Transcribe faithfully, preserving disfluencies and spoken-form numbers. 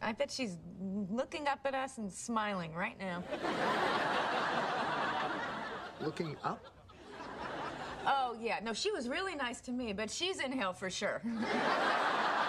I bet she's looking up at us and smiling right now. Looking up? Oh, yeah. No, she was really nice to me, but she's in hell for sure.